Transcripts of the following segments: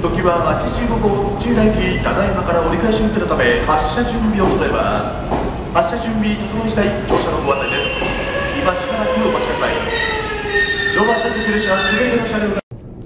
時は85号土浦行きただいまから折り返し運転のため発車準備を整えます。発車準備整い次第乗車のご案内です。今しばらくお待ちください。常磐線特列車すべての車両が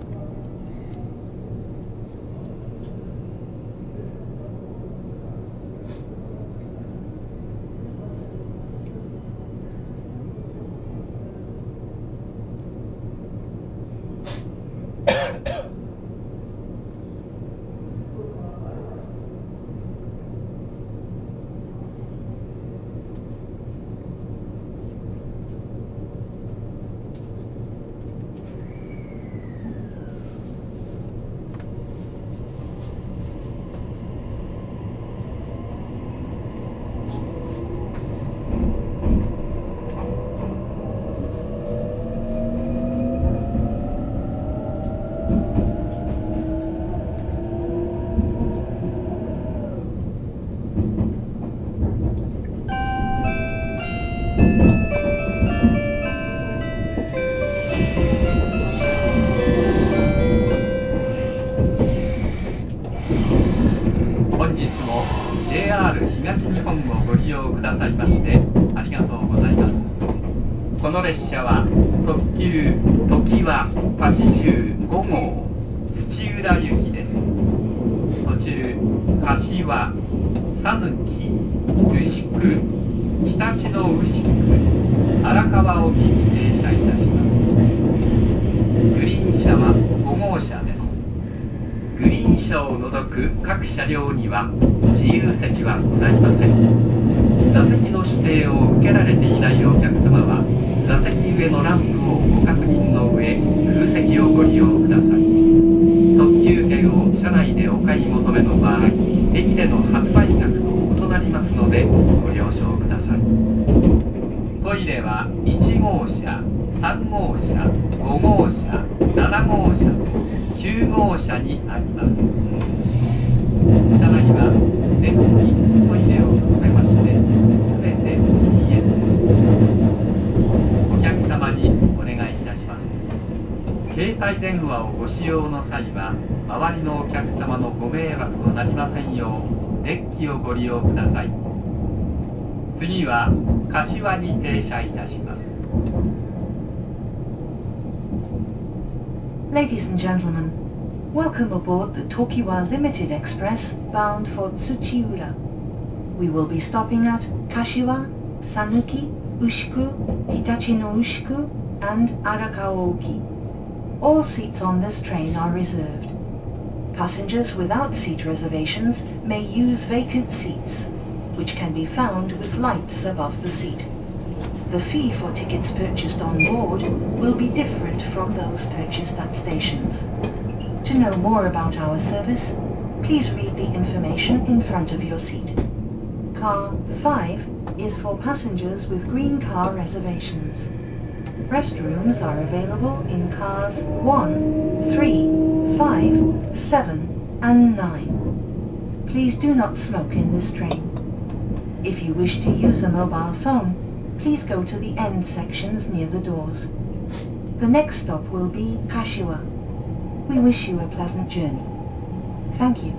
JR 東日本をご利用くださいましてありがとうございます。この列車は特急ときわ85号土浦行きです。途中柏、讃岐、牛久、常陸の牛久、荒川沖に停車いたします。グリーン車は5号車です。グリーン車を除く各車両には自由席はございません。座席の指定を受けられていないお客様は座席上のランプをご確認の上空席をご利用ください。特急券を車内でお買い求めの場合、駅での発売額と異なりますのでご了承ください。トイレは1号車、3号車、5号車、7号車9号車にあります。車内は電気、トイレを含めまして全て禁煙です。お客様にお願いいたします。携帯電話をご使用の際は周りのお客様のご迷惑となりませんようデッキをご利用ください。次は柏に停車いたします。 Ladies and gentlemen, welcome aboard the Tokiwa Limited Express bound for Tsuchiura. We will be stopping at Kashiwa, Sanuki, Ushiku, Hitachi no Ushiku, and Arakawa-oki. All seats on this train are reserved. Passengers without seat reservations may use vacant seats, which can be found with lights above the seat. The fee for tickets purchased on board will be different from those purchased at stations. To know more about our service, please read the information in front of your seat. Car 5 is for passengers with green car reservations. Restrooms are available in cars 1, 3, 5, 7, and 9. Please do not smoke in this train. If you wish to use a mobile phone, please go to the end sections near the doors. The next stop will be Kashiwa. We wish you a pleasant journey. Thank you.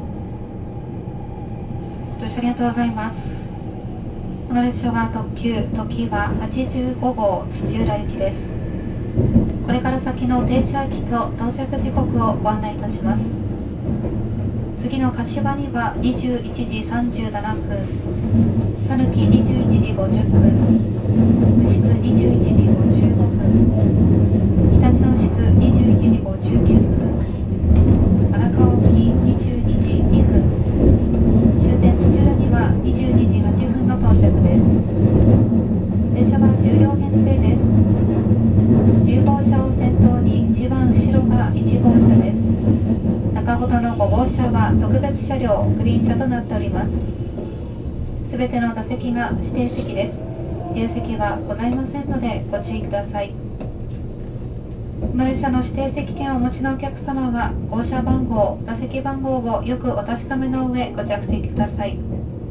ありがとうございます。この列車は特急ときわ85号土浦行きです。これから先の停車駅と到着時刻をご案内いたします。次の柏には21時37分、讃岐21時50分、牛久21時55分、常陸の牛久21時59分、荒川沖22時2分、終点土浦には22時8分の到着です。列車は10両編成です。10号車を先頭に一番後ろが1号車です。中ほどの5号車は特別車両グリーン車となっております。すべての座席が指定席です。自由席はございませんのでご注意ください。この列車の指定席券をお持ちのお客様は号車番号、座席番号をよくお確かめの上ご着席ください。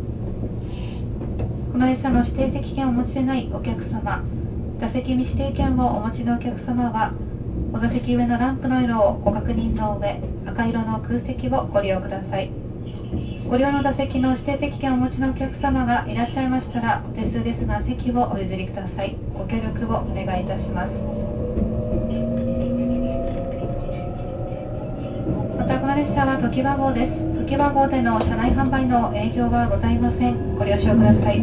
この列車の指定席券をお持ちでないお客様、座席未指定券をお持ちのお客様はお座席上のランプの色をご確認の上、赤色の空席をご利用ください。ご利用の座席の指定席券をお持ちのお客様がいらっしゃいましたら、お手数ですが席をお譲りください。ご協力をお願いいたします。またこの列車はときわ号です。ときわ号での車内販売の営業はございません。ご了承ください。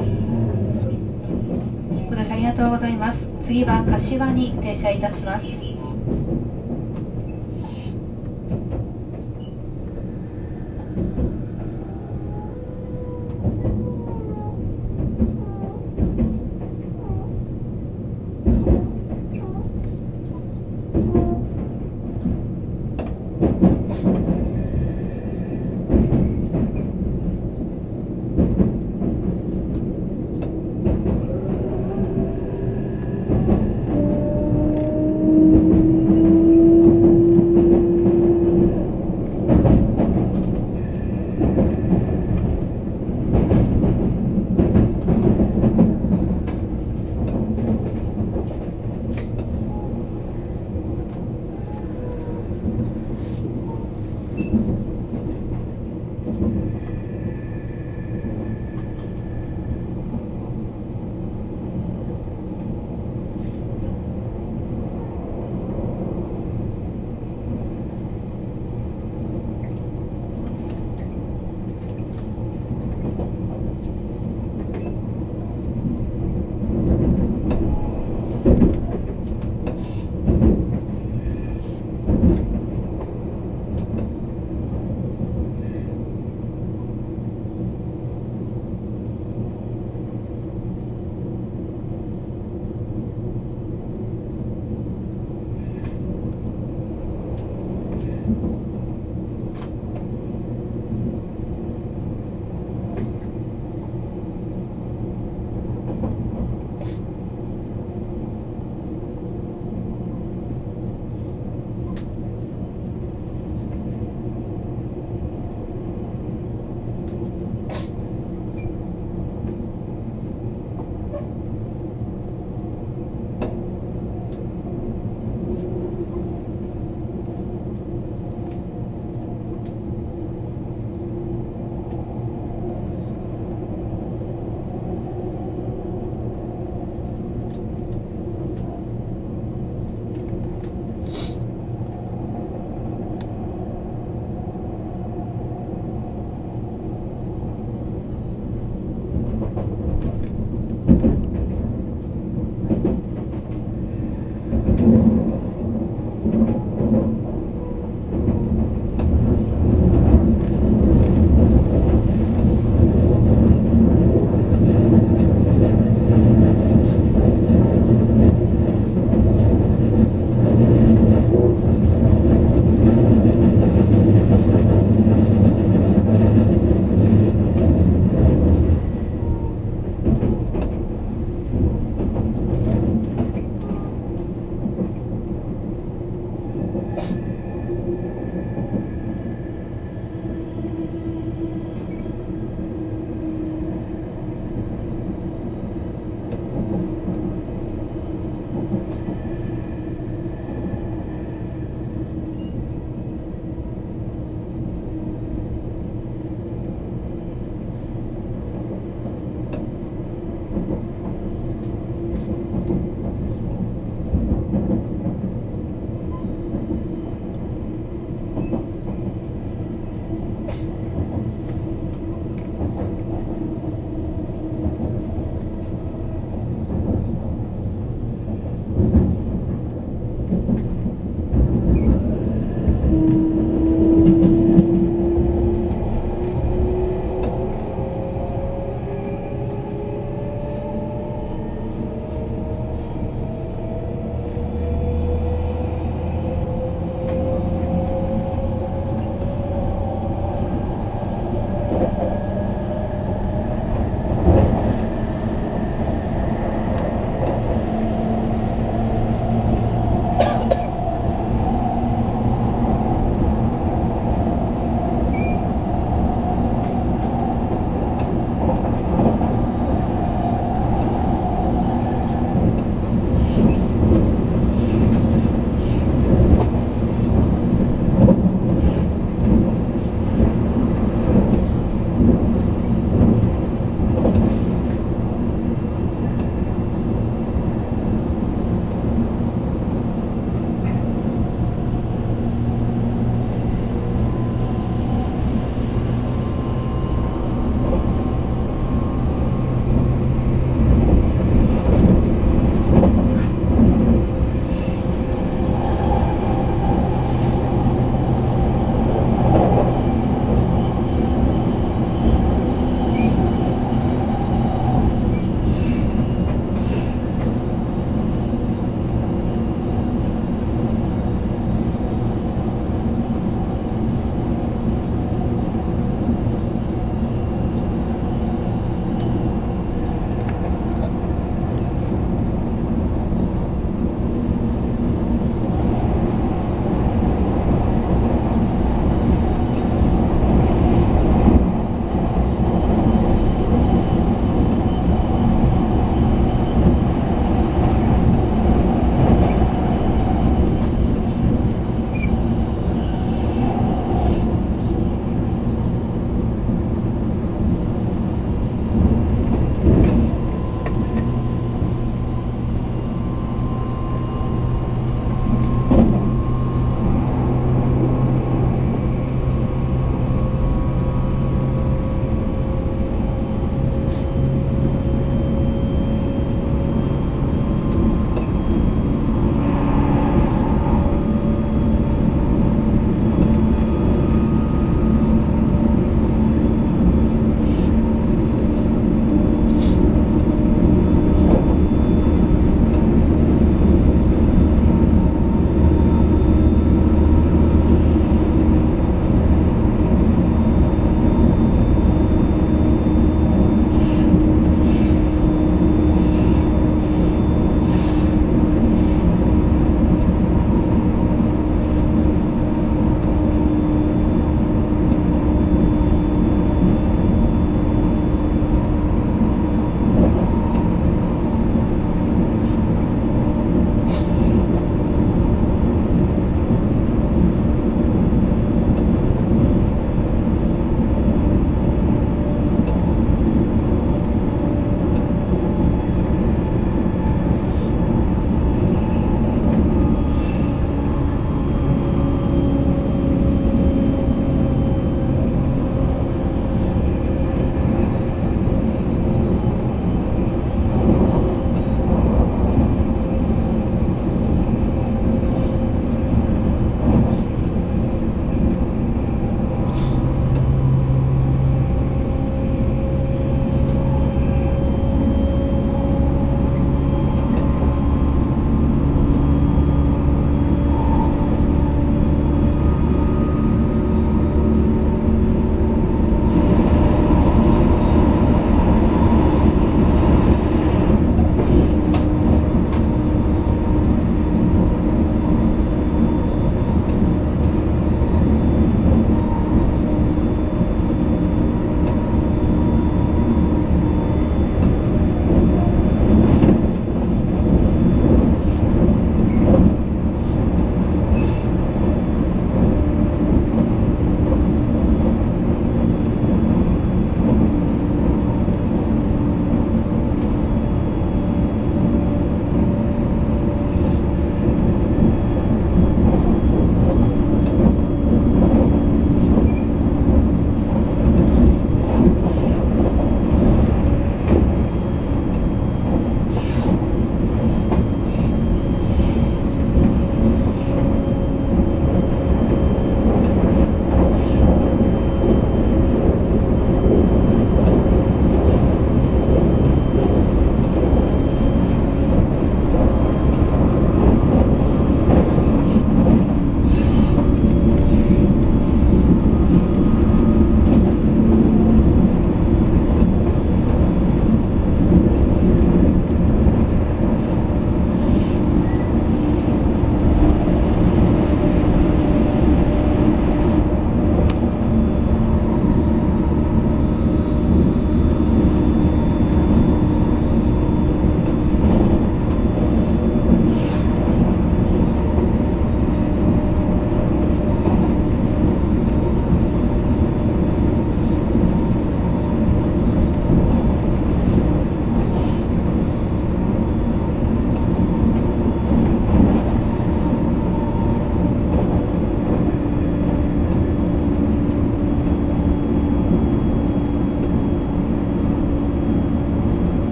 ご乗車ありがとうございます。次は柏に停車いたします。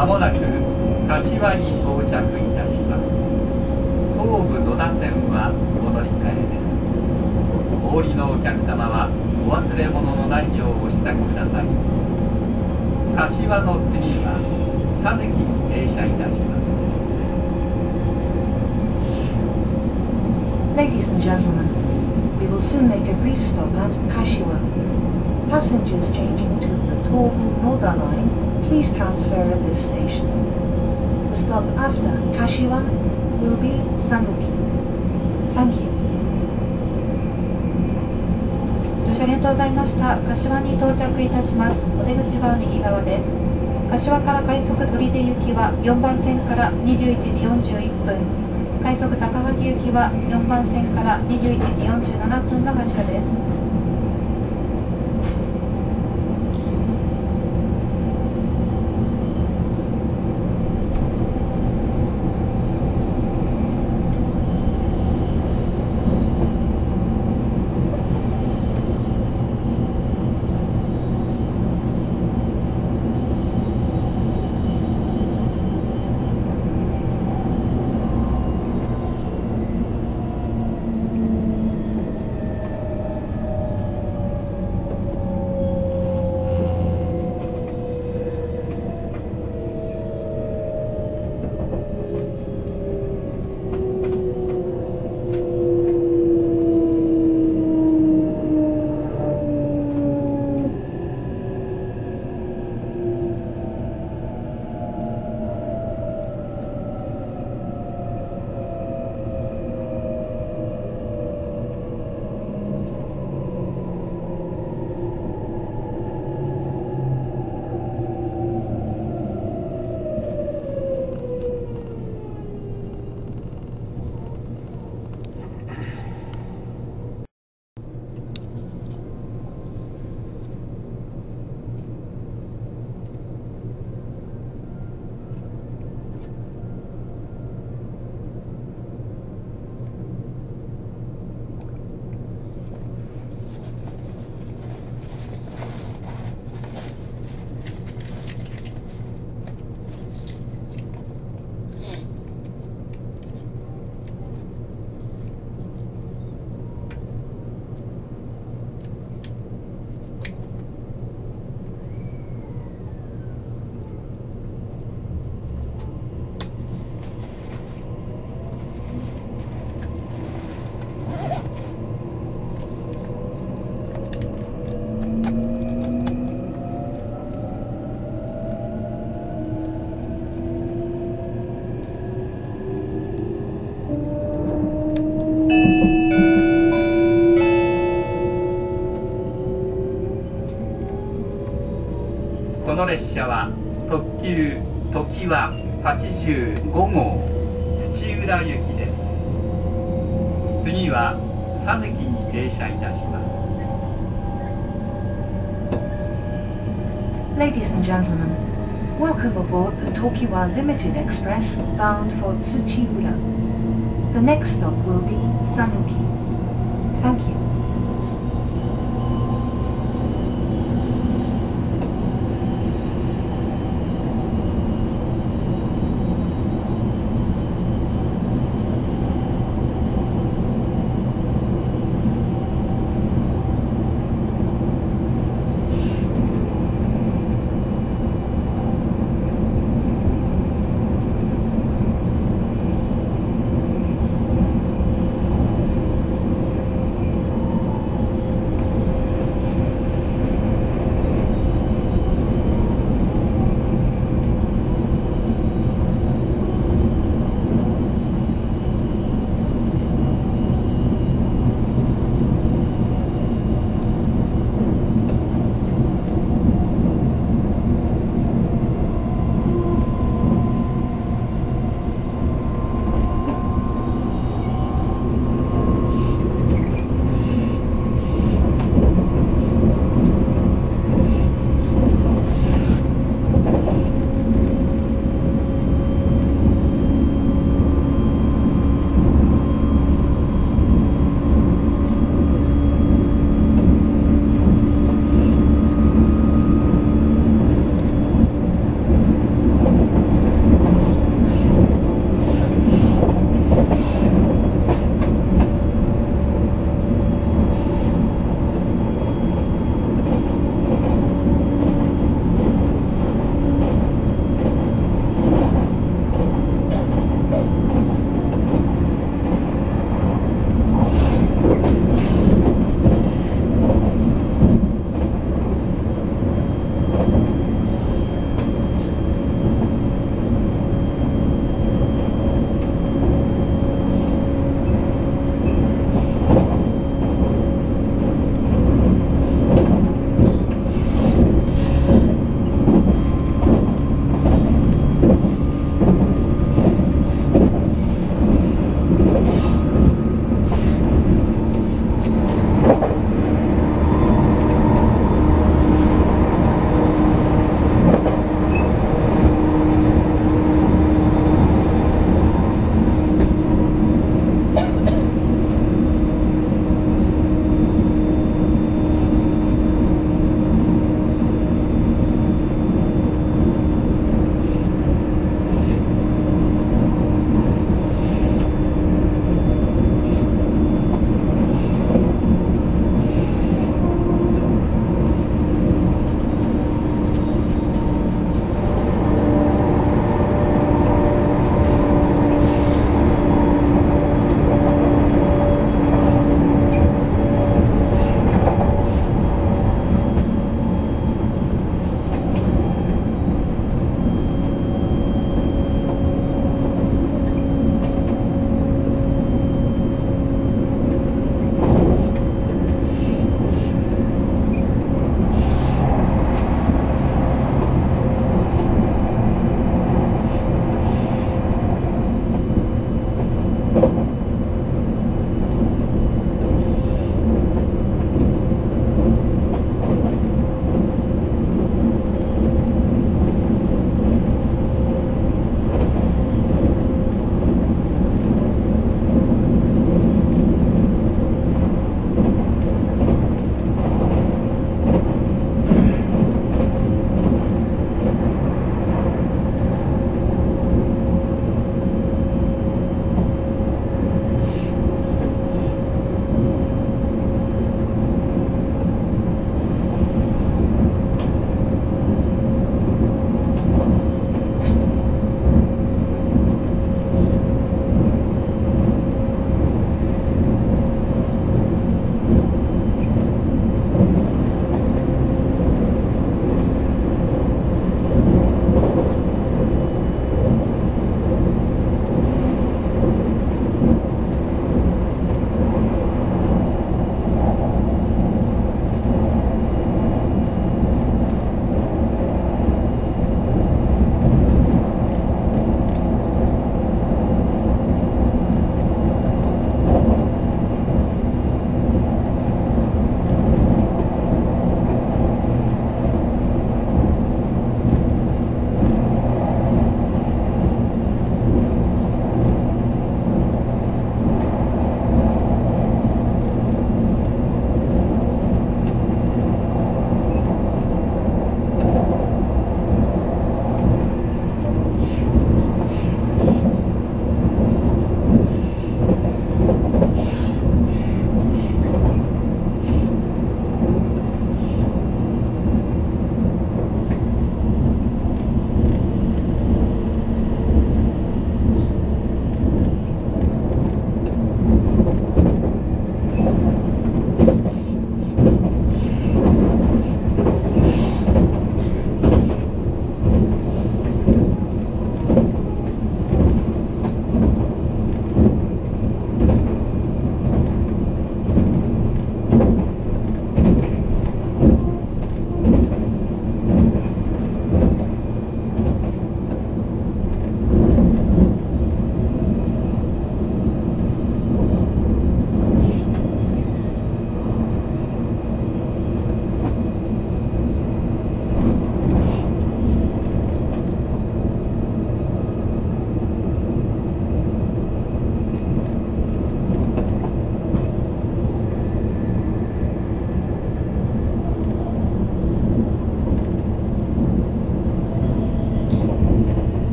まもなく柏に到着いたします。東武野田線はお乗り換えです。お降りのお客様はお忘れ物のないようお支度ください。柏の次は讃岐に停車いたします。 Ladies and gentlemen, we will soon make a brief stop at Kashiwa. Passengers changing to the Tobu Noda line, please transfer at this station. The stop after Kashiwa will be Sanuki. Thank you. 乗車ありがとうございました。柏に到着いたします。お出口は右側です。柏から快速取手行きは4番線から21時41分。快速高萩行きは4番線から21時47分の発車です。 この列車は特急ときわ85号土浦行きです。次は讃岐に停車いたします。 Ladies and gentlemen, welcome aboard the Tokiwa Limited Express bound for Tsuchiura. The next stop will be Sanuki. Thank you.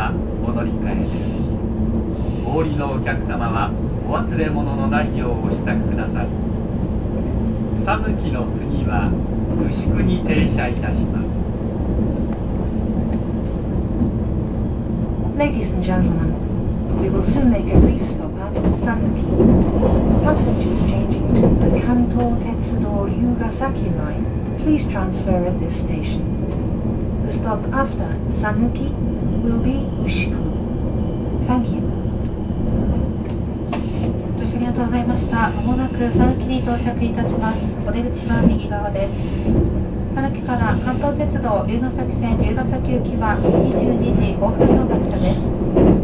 はお乗り換えです。お降りのお客様はお忘れ物のないようお支度ください。讃岐の次は牛久に停車いたします。 Ladies and gentlemen, we will soon make a brief stop at Sanuki. Passengers changing to the Kanto Tetsudo Ryugasaki line, please transfer at this station. The stop after Sanuki will be Ushiku. Thank you. ご視聴ありがとうございました。まもなく讃岐に到着いたします。お出口は右側です。讃岐から関東鉄道龍ケ崎線龍ケ崎行きは22時5分の発車です。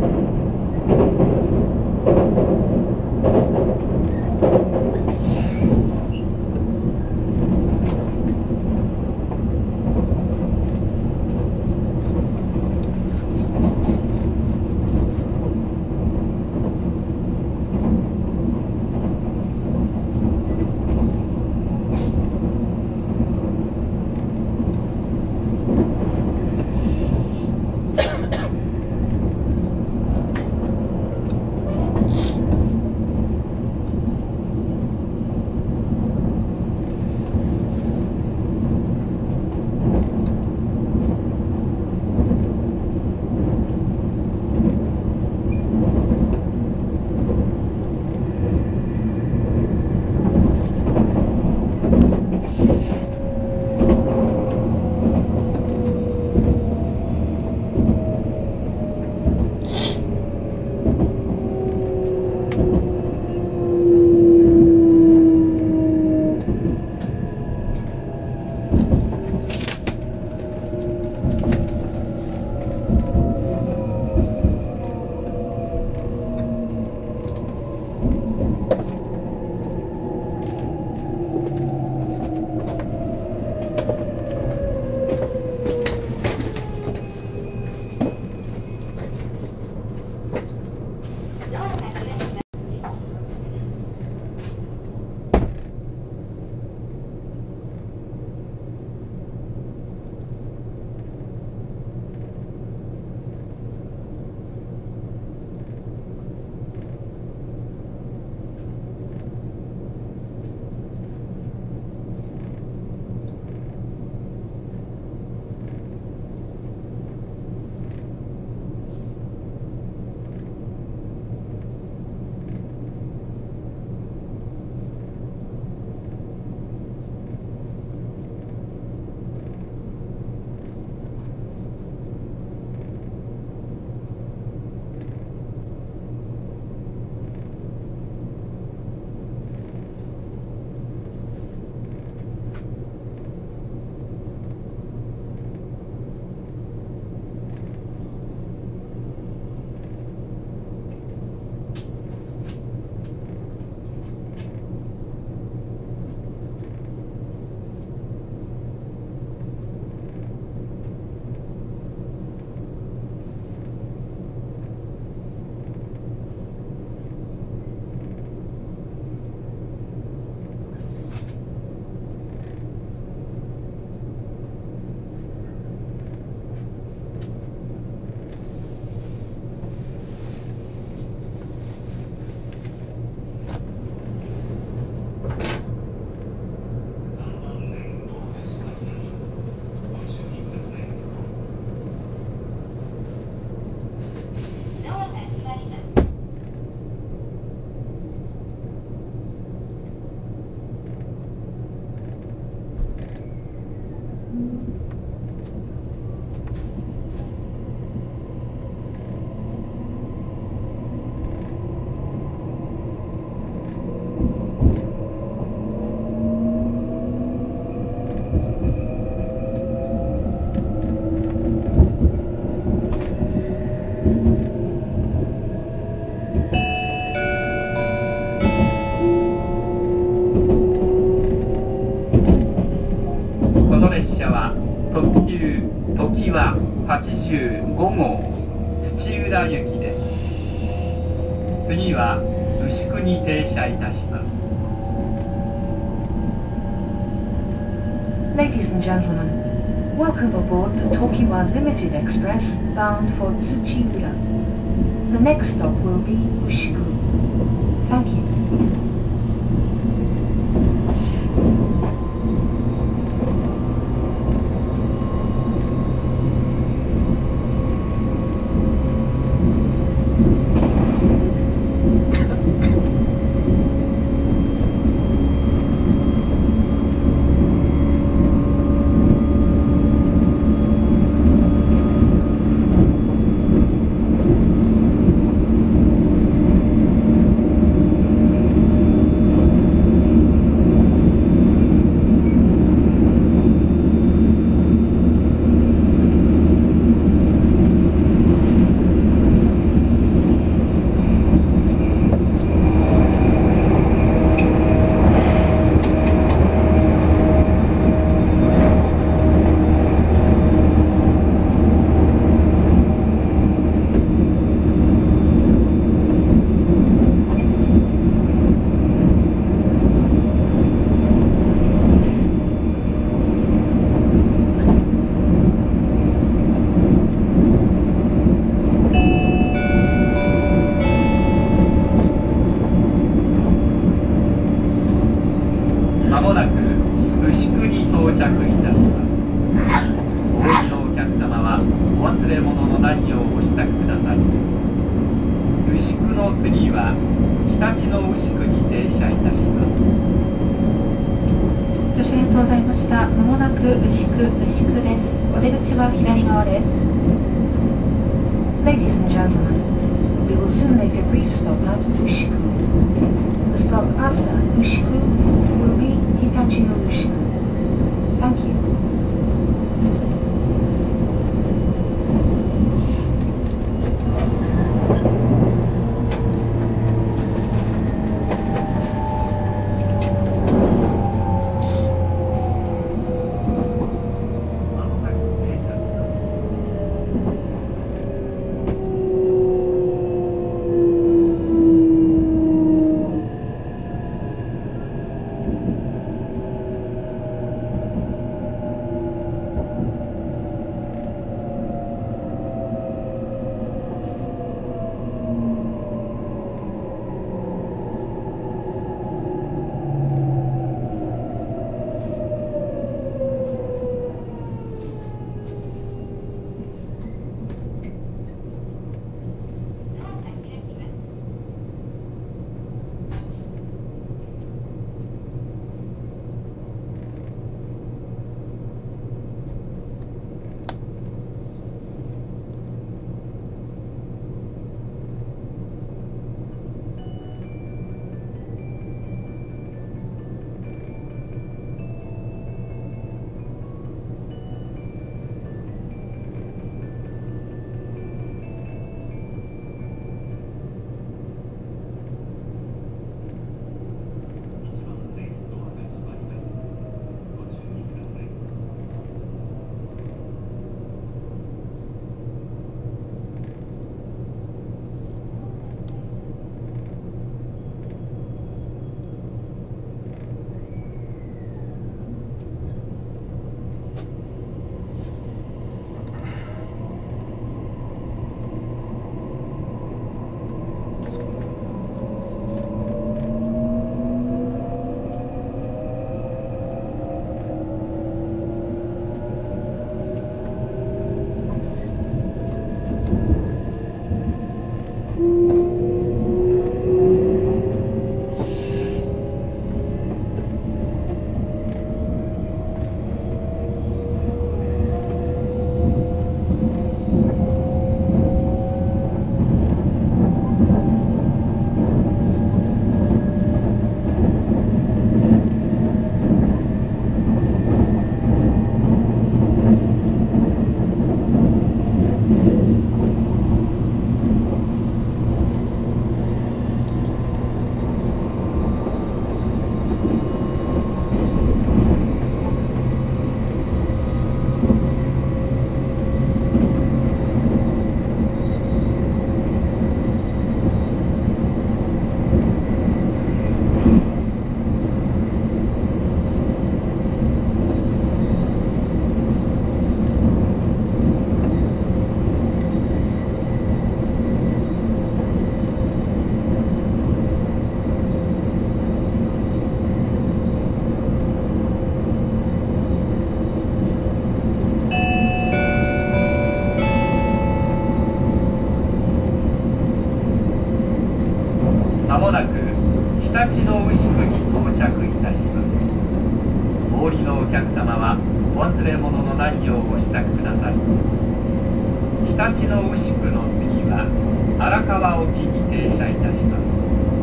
85号土浦行きです。次は牛久に停車いたします。 Ladies and gentlemen, Welcome aboard the Tokiwa Limited Express bound for Tsuchiura. The next stop will be Ushiku. Thank you. は左側です。 Ladies and gentlemen, we will soon make a brief stop at Ushiku. The stop after Ushiku will be Hitachi no Ushiku. Thank you. 「 支度ください。日立の牛久の次は荒川沖に停車いたします。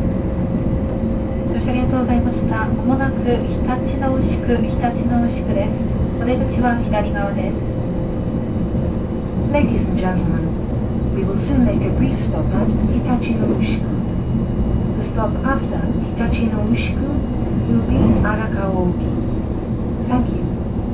乗車ありがとうございました。まもなく日立の牛久です。お出口は左側です。 Ladies and gentlemen, we will soon make a brief stop at Hitachi no Ushiku. The stop after Hitachi no Ushiku will be Arakawa-oki. Thank you.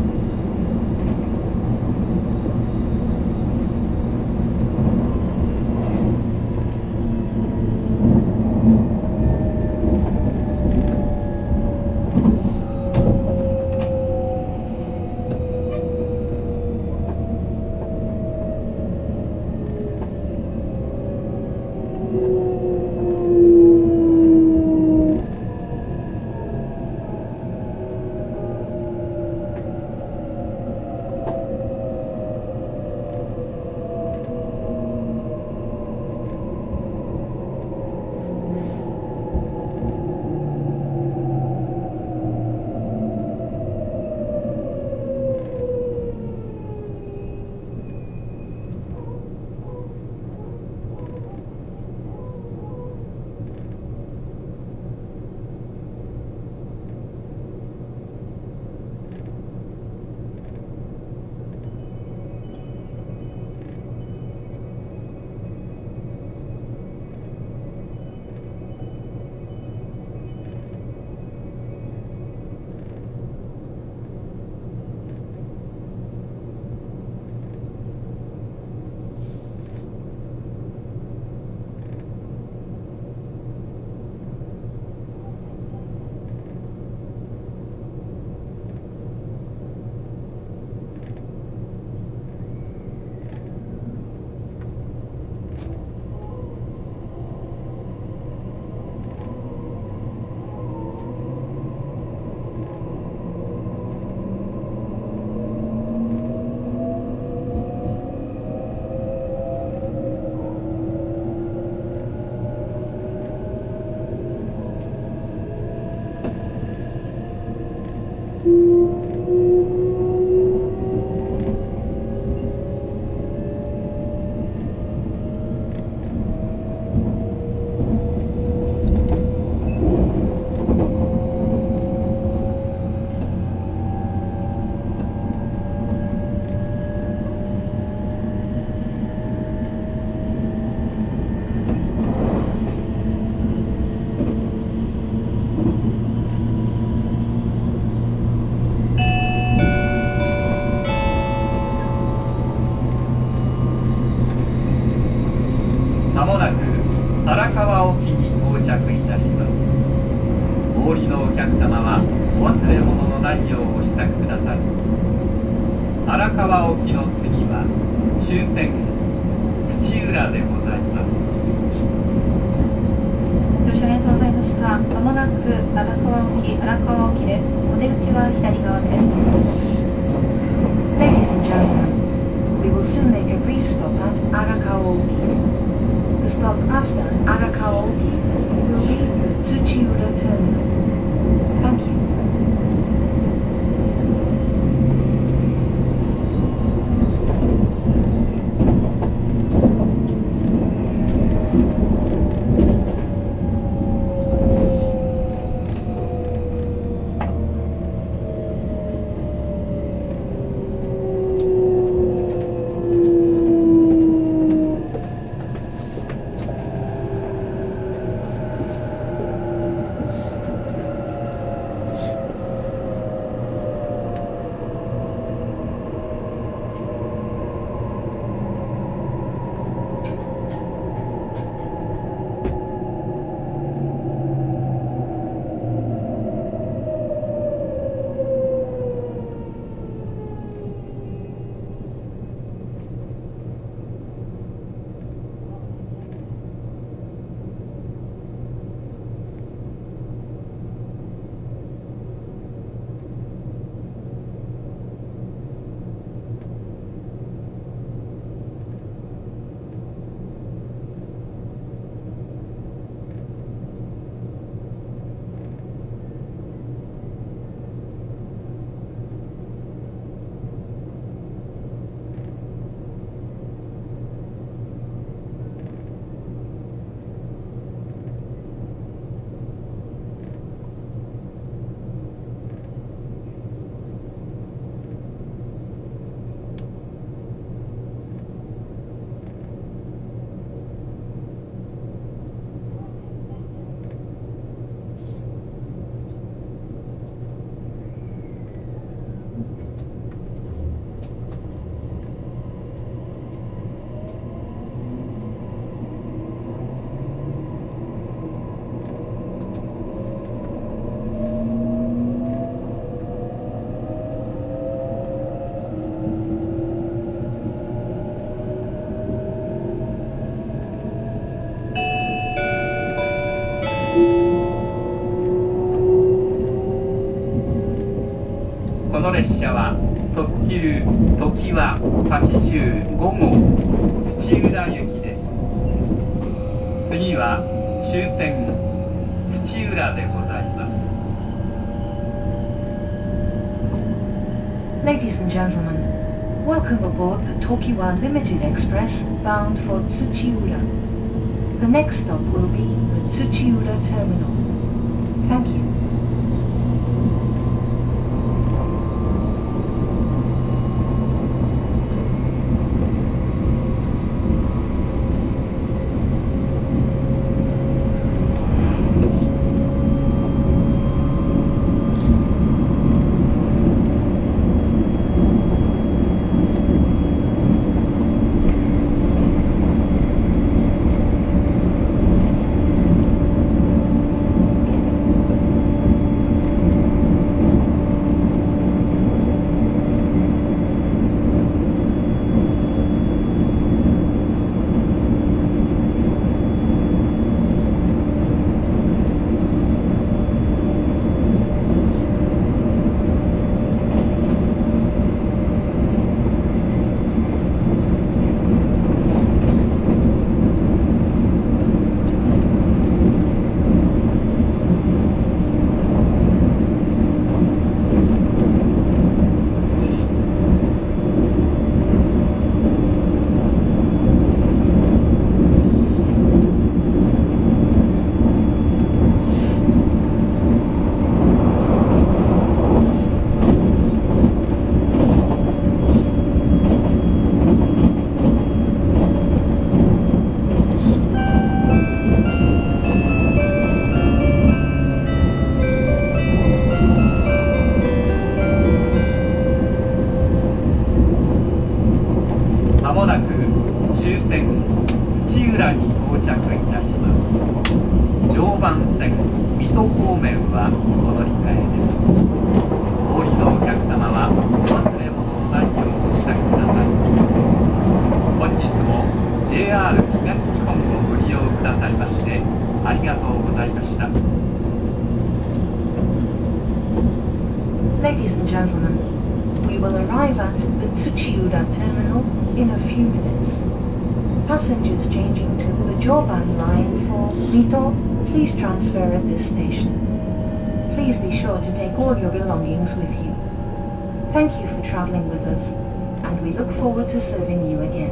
まもなく荒川沖に到着いたします。お降りのお客様はお忘れ物のないようお支度ください。荒川沖の次は終点土浦でございます。 乗車ありがとうございました。まもなく荒川沖です。お出口は左側です。 Ladies and gentlemen, we will soon make a brief stop at Arakawa-oki. The stop after Arakawa-oki will be the Tsuchiura Terminal. Thank you. まの列車は特急ときわ85号土浦行きです。次は終点土浦でございます。 Ladies and gentlemen, welcome aboard the Tokiwa Limited Express bound for Tsuchiura. The next stop will be the Tsuchiura Terminal. Thank you. Ladies and gentlemen, we will arrive at the Tsuchiura Terminal in a few minutes. Passengers changing to the Joban line for Mito, please transfer at this station. Please be sure to take all your belongings with you. Thank you for traveling with us, and we look forward to serving you again.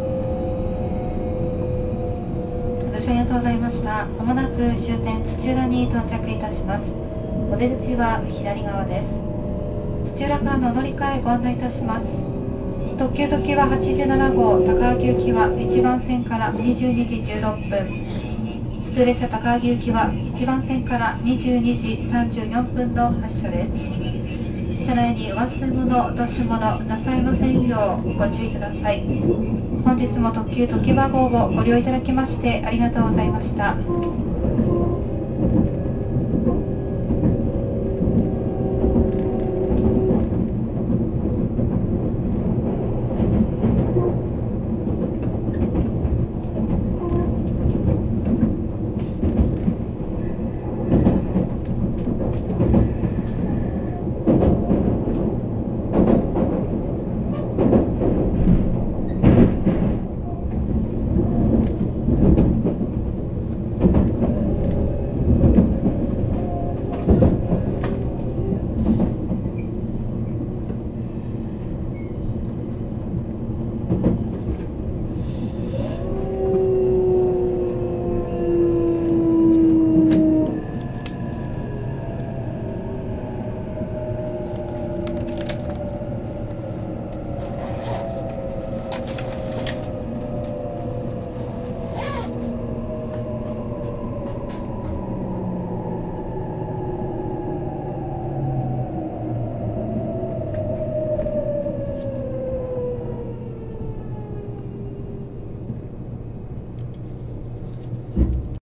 ご乗車ありがとうございました。まもなく終点土浦に到着いたします。お出口は左側です。土浦からの乗り換えご案内いたします。特急ときわ87号高萩行きは1番線から22時16分、普通列車高萩行きは1番線から22時34分の発車です。車内に忘れ物、落とし物なさいませんようご注意ください。本日も特急ときわ号をご利用いただきましてありがとうございました。